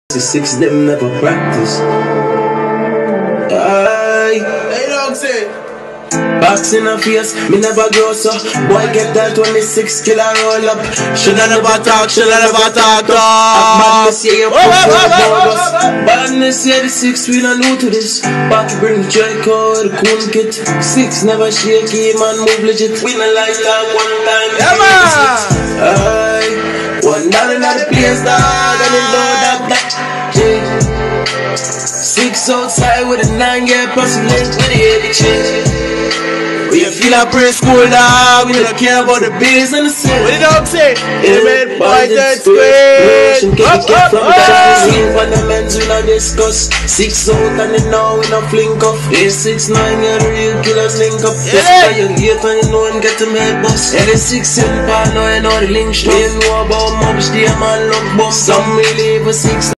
Six them never practice. Aye. Hey, dog say. Box in her face, me never grow so. Boy get that 26 killer roll up. Shoulda never talk, shoulda never talk. Badness, yeah, you put bogus. Badness, yeah, the six, we not new to this. Back bring Draco, the cool kit. Six never shaky, man, move legit. We not like that one time. Yeah, man. Aye. $1 in the place, dog, and you know that. Six outside with a 9-year plus a link with the 80 change. We feel like preschool dog, We don't care about the bills and the city. what the dog say? In the bed, boy, that's Motion great. can get from the scene. Fundamentals we not discuss. Six out and then now we not flink up. 8, 6, 9, yeah, the real killers link up. That's why you hate and you know and get them head bust. Yeah, the 6 in the part, now you know the link strong. You know about mobs, the man look bum. Some really for 6.